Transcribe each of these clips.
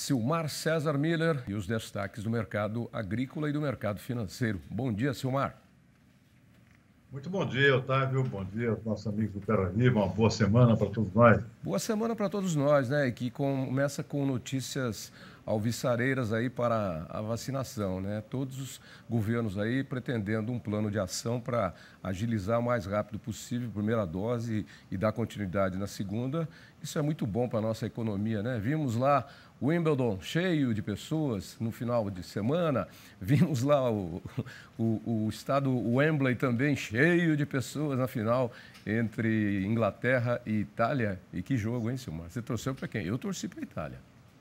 Silmar César Miller e os destaques do mercado agrícola e do mercado financeiro. Bom dia, Silmar. Muito bom dia, Otávio. Bom dia aos nossos amigos do Terra Viva. Uma boa semana para todos nós. Boa semana para todos nós, né? E que começa com notícias alvissareiras aí para a vacinação, né? Todos os governos aí pretendendo um plano de ação para agilizar o mais rápido possível a primeira dose e dar continuidade na segunda. Isso é muito bom para a nossa economia, né? Vimos lá o Wimbledon cheio de pessoas no final de semana, vimos lá o estado Wembley também cheio de pessoas na final entre Inglaterra e Itália. E que jogo, hein, Silmar? Você torceu para quem? Eu torci para a Itália.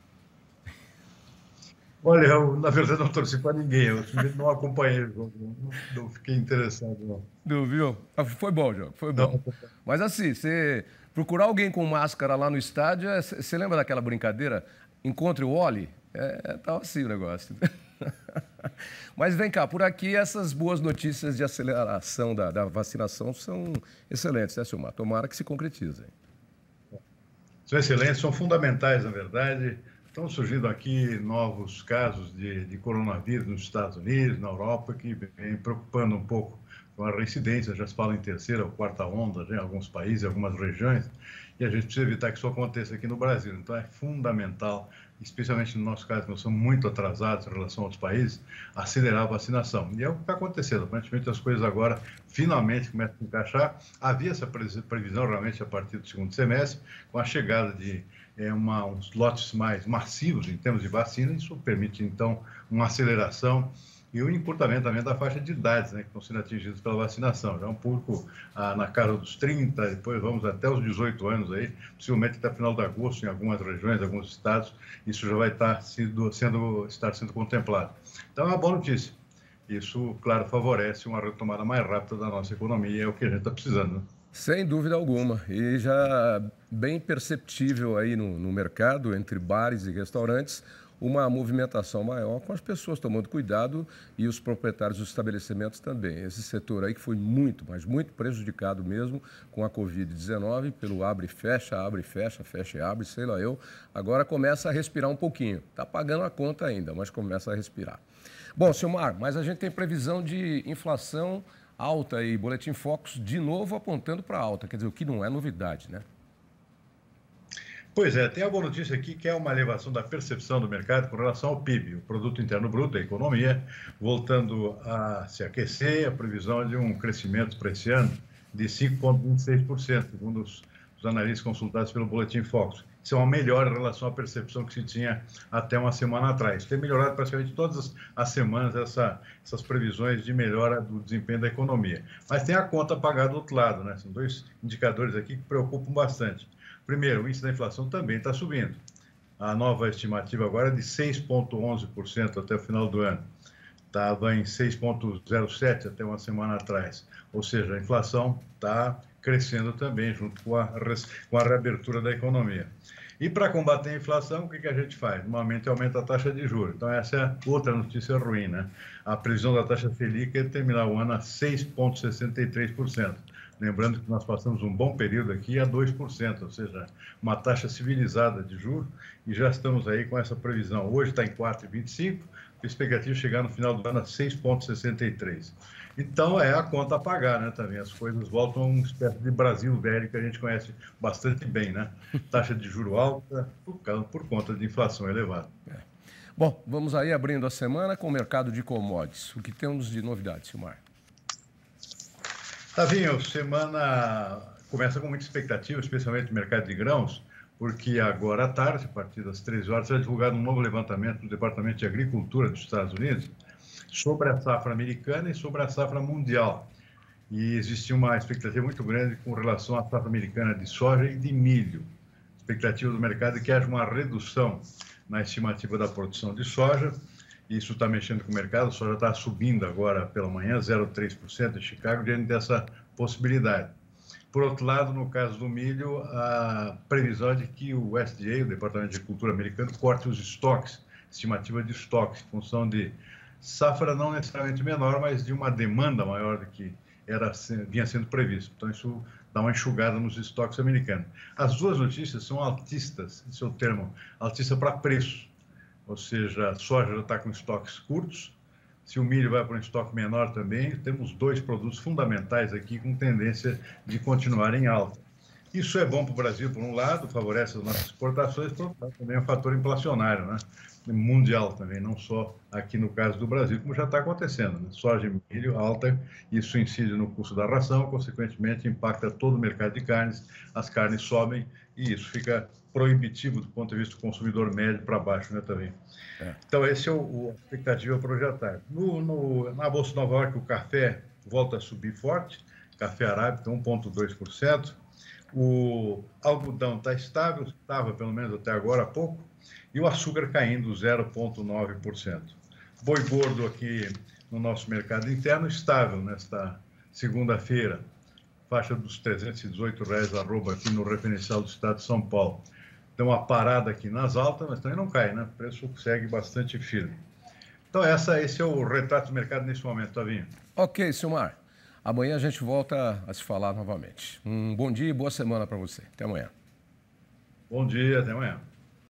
Olha, eu, na verdade, não torci para ninguém. Eu não acompanhei o jogo, não fiquei interessado, não. Não viu? Foi bom o jogo, foi bom. Não, Mas assim, você procurar alguém com máscara lá no estádio, você lembra daquela brincadeira? Encontre o Oli? Tá assim o negócio. Mas vem cá, por aqui essas boas notícias de aceleração da vacinação são excelentes, né, Silmar? Tomara que se concretizem. são excelentes, são fundamentais, na verdade. Estão surgindo aqui novos casos de coronavírus nos Estados Unidos, na Europa, que vem preocupando um pouco com a reincidência. Já se fala em terceira ou quarta onda, né, em alguns países, em algumas regiões, e a gente precisa evitar que isso aconteça aqui no Brasil. Então, é fundamental, especialmente no nosso caso, que nós somos muito atrasados em relação a outros países, acelerar a vacinação. E é o que está acontecendo. Aparentemente, as coisas agora finalmente começam a encaixar. Havia essa previsão realmente a partir do segundo semestre, com a chegada de uns lotes mais massivos em termos de vacina. Isso permite, então, uma aceleração e o encurtamento também da faixa de idades, né, que estão sendo atingidos pela vacinação. Já é um público na casa dos 30, depois vamos até os 18 anos aí, possivelmente até final de agosto em algumas regiões, alguns estados, isso já vai estar sendo contemplado. Então é uma boa notícia. Isso, claro, favorece uma retomada mais rápida da nossa economia, é o que a gente está precisando, né? Sem dúvida alguma. E já bem perceptível aí no mercado, entre bares e restaurantes, uma movimentação maior com as pessoas tomando cuidado e os proprietários dos estabelecimentos também. Esse setor aí que foi muito, mas muito prejudicado mesmo com a Covid-19, pelo abre e fecha, fecha e abre, sei lá eu, agora começa a respirar um pouquinho. Está pagando a conta ainda, mas começa a respirar. Bom, Silmar, mas a gente tem previsão de inflação alta e Boletim Focus de novo apontando para alta, quer dizer, o que não é novidade, né? Pois é, tem a boa notícia aqui que é uma elevação da percepção do mercado com relação ao PIB, o Produto Interno Bruto, a economia, voltando a se aquecer, a previsão de um crescimento para esse ano de 5,26%, segundo os analistas consultados pelo Boletim Focus. Isso é uma melhora em relação à percepção que se tinha até uma semana atrás. Tem melhorado praticamente todas as semanas essas previsões de melhora do desempenho da economia. Mas tem a conta a pagar do outro lado, né? São dois indicadores aqui que preocupam bastante. Primeiro, o índice da inflação também está subindo. A nova estimativa agora é de 6,11% até o final do ano. Estava em 6,07% até uma semana atrás. Ou seja, a inflação está crescendo também, junto com a reabertura da economia. E para combater a inflação, o que a gente faz? Normalmente aumenta a taxa de juros. Então, essa é outra notícia ruim, né? A previsão da taxa Selic é terminar o ano a 6,63%. Lembrando que nós passamos um bom período aqui a 2%, ou seja, uma taxa civilizada de juros, e já estamos aí com essa previsão. Hoje está em 4,25%, a expectativa é chegar no final do ano a 6,63%. Então, é a conta a pagar, né, também. As coisas voltam a uma espécie de Brasil velho que a gente conhece bastante bem, né? Taxa de juro alta por conta de inflação elevada. Bom, vamos aí abrindo a semana com o mercado de commodities. O que temos de novidade, Silmar? Tavinho, semana começa com muita expectativa, especialmente no mercado de grãos, porque agora à tarde, a partir das 13 horas, será divulgado um novo levantamento do Departamento de Agricultura dos Estados Unidos sobre a safra americana e sobre a safra mundial. E existia uma expectativa muito grande com relação à safra americana de soja e de milho. A expectativa do mercado é que haja uma redução na estimativa da produção de soja. Isso está mexendo com o mercado, a soja está subindo agora pela manhã, 0,3% em Chicago, diante dessa possibilidade. Por outro lado, no caso do milho, a previsão é de que o USDA, o Departamento de Agricultura americano, corte os estoques, estimativa de estoques, em função de safra não necessariamente menor, mas de uma demanda maior do que vinha sendo previsto. Então, isso dá uma enxugada nos estoques americanos. As duas notícias são altistas, esse é o termo, altista para preço. ou seja, a soja já está com estoques curtos. Se o milho vai para um estoque menor também, temos dois produtos fundamentais aqui com tendência de continuar em alta. Isso é bom para o Brasil, por um lado, favorece as nossas exportações, por outro lado, também é um fator inflacionário, né? Mundial também, não só aqui no caso do Brasil, como já está acontecendo. Né? Soja e milho alta, isso incide no custo da ração, consequentemente impacta todo o mercado de carnes, as carnes sobem e isso fica proibitivo do ponto de vista do consumidor médio para baixo, né, também. Então, esse é a expectativa projetada. Na Bolsa de Nova York, o café volta a subir forte, café arábica 1,2%. O algodão está estável, estava pelo menos até agora há pouco, e o açúcar caindo 0,9%. Boi gordo aqui no nosso mercado interno estável nesta segunda-feira, faixa dos R$318 arroba aqui no referencial do estado de São Paulo. Deu uma parada aqui nas altas, mas também não cai, né? O preço segue bastante firme. Então, esse é o retrato do mercado nesse momento, Tavinho. Ok, Silmar. Amanhã a gente volta a se falar novamente. Um bom dia e boa semana para você. Até amanhã. Bom dia, até amanhã.